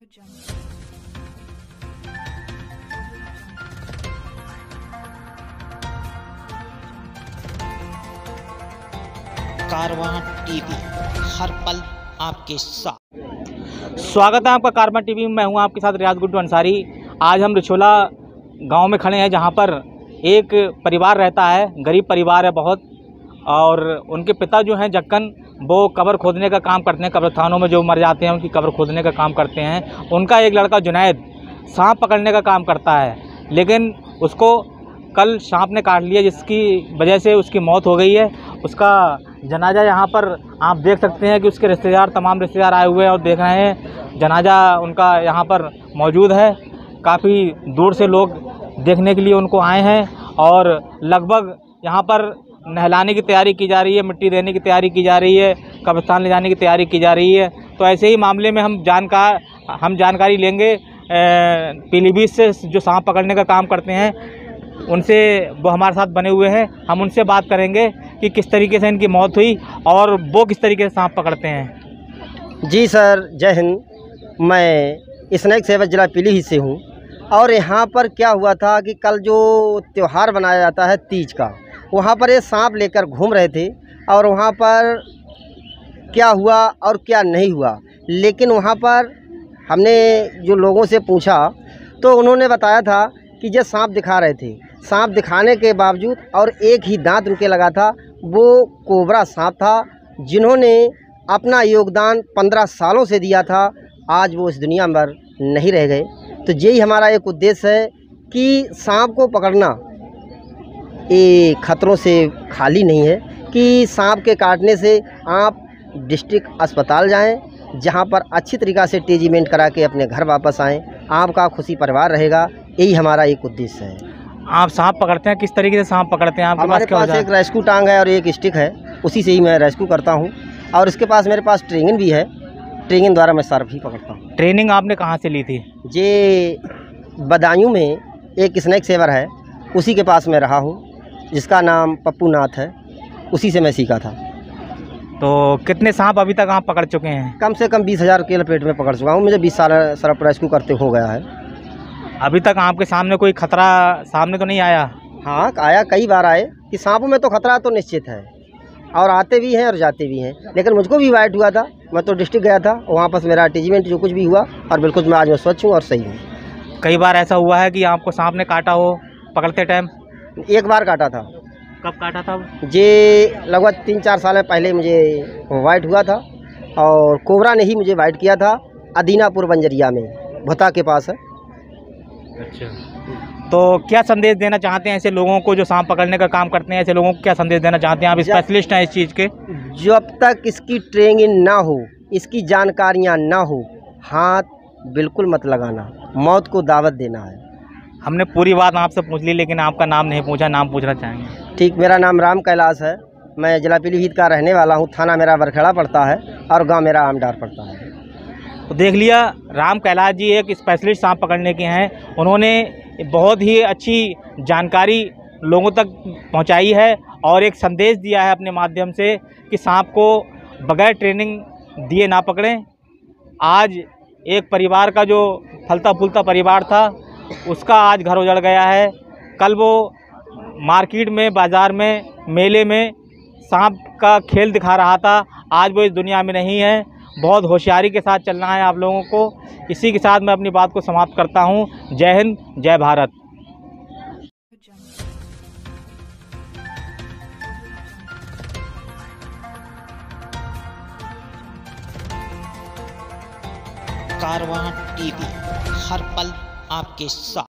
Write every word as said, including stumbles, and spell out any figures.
कारवां TV, हर पल आपके साथ। स्वागत है आपका कारवां टीवी में। मैं हूं आपके साथ रियाज गुड्डू अंसारी। आज हम रिछोला गांव में खड़े हैं, जहां पर एक परिवार रहता है, गरीब परिवार है बहुत, और उनके पिता जो हैं जक्कन, वो कब्र खोदने का काम करते हैं। कब्रिस्तानों में जो मर जाते हैं उनकी कब्र खोदने का काम करते हैं। उनका एक लड़का जुनैद सांप पकड़ने का काम करता है, लेकिन उसको कल सांप ने काट लिया, जिसकी वजह से उसकी मौत हो गई है। उसका जनाजा यहाँ पर आप देख सकते हैं कि उसके रिश्तेदार, तमाम रिश्तेदार आए हुए हैं और देख रहे हैं। जनाजा उनका यहाँ पर मौजूद है। काफ़ी दूर से लोग देखने के लिए उनको आए हैं, और लगभग यहाँ पर नहलाने की तैयारी की जा रही है, मिट्टी देने की तैयारी की जा रही है, कब्रिस्तान ले जाने की तैयारी की जा रही है। तो ऐसे ही मामले में हम जानकार हम जानकारी लेंगे पीलीभीत से, जो सांप पकड़ने का काम करते हैं, उनसे। वो हमारे साथ बने हुए हैं, हम उनसे बात करेंगे कि किस तरीके से इनकी मौत हुई और वो किस तरीके से सांप पकड़ते हैं। जी सर, जय हिंद। मैं स्नैक सेवा जिला पीलीभीत से हूँ। और यहाँ पर क्या हुआ था कि कल जो त्यौहार मनाया जाता है तीज का, वहाँ पर ये सांप लेकर घूम रहे थे। और वहाँ पर क्या हुआ और क्या नहीं हुआ, लेकिन वहाँ पर हमने जो लोगों से पूछा तो उन्होंने बताया था कि ये सांप दिखा रहे थे। सांप दिखाने के बावजूद और एक ही दांत उनके लगा था, वो कोबरा सांप था, जिन्होंने अपना योगदान पंद्रह सालों से दिया था। आज वो इस दुनिया में नहीं रह गए। तो यही हमारा एक उद्देश्य है कि सांप को पकड़ना ये खतरों से खाली नहीं है, कि सांप के काटने से आप डिस्ट्रिक्ट अस्पताल जाएं, जहां पर अच्छी तरीक़ा से ट्रीटमेंट करा के अपने घर वापस आएं। आपका खुशी परिवार रहेगा। यही हमारा एक उद्देश्य है। आप सांप पकड़ते हैं, किस तरीके से सांप पकड़ते हैं? आपके हमारे पास, पास एक रेस्क्यू टांग है और एक स्टिक है, उसी से ही मैं रेस्क्यू करता हूं। और इसके पास मेरे पास ट्रेनिंग भी है, ट्रेनिंग द्वारा मैं सर्फ भी पकड़ता हूं। ट्रेनिंग आपने कहाँ से ली थी? ये बदायूं में एक स्नैक सेवर है, उसी के पास मैं रहा हूँ, जिसका नाम पप्पू नाथ है, उसी से मैं सीखा था। तो कितने सांप अभी तक आप पकड़ चुके हैं? कम से कम बीस हज़ार के लपेट में पकड़ चुका हूँ। मुझे बीस साल सर्फ रेस्क्यू करते हो गया है। अभी तक आपके सामने कोई खतरा सामने तो नहीं आया? हाँ, आया, कई बार आए। कि सांपों में तो खतरा तो निश्चित है, और आते भी हैं और जाते भी हैं। लेकिन मुझको भी वाइट हुआ था, मैं तो डिस्ट्रिक्ट गया था, वहाँ पर मेरा अटैचमेंट जो कुछ भी हुआ, और बिल्कुल मैं आज मैं स्वच्छ हूँ और सही हूँ। कई बार ऐसा हुआ है कि आपको सांप ने काटा हो पकड़ते टाइम? एक बार काटा था। कब काटा था? ये लगभग तीन चार साल पहले मुझे वाइट हुआ था, और कोबरा ने ही मुझे वाइट किया था, अदीनापुर बंजरिया में, भुता के पास है। अच्छा, तो क्या संदेश देना चाहते हैं ऐसे लोगों को जो सांप पकड़ने का काम करते हैं? ऐसे लोगों को क्या संदेश देना चाहते हैं? आप स्पेशलिस्ट हैं इस चीज़ के। जब तक इसकी ट्रेनिंग ना हो, इसकी जानकारियाँ ना हो, हाथ बिल्कुल मत लगाना, मौत को दावत देना है। हमने पूरी बात आपसे पूछ ली, लेकिन आपका नाम नहीं पूछा। नाम पूछना चाहेंगे? ठीक, मेरा नाम राम कैलाश है। मैं जिला पीलीभीत का रहने वाला हूँ। थाना मेरा बरखेड़ा पड़ता है और गांव मेरा आमडार पड़ता है। तो देख लिया, राम कैलाश जी एक स्पेशलिस्ट सांप पकड़ने के हैं। उन्होंने बहुत ही अच्छी जानकारी लोगों तक पहुंचाई है और एक संदेश दिया है अपने माध्यम से कि सांप को बगैर ट्रेनिंग दिए ना पकड़ें। आज एक परिवार का जो फलता फूलता परिवार था, उसका आज घर उजड़ गया है। कल वो मार्केट में, बाज़ार में, मेले में सांप का खेल दिखा रहा था, आज वो इस दुनिया में नहीं है। बहुत होशियारी के साथ चलना है आप लोगों को। इसी के साथ मैं अपनी बात को समाप्त करता हूँ। जय हिंद, जय भारत। कारवां टीवी, हर पल आपके साथ।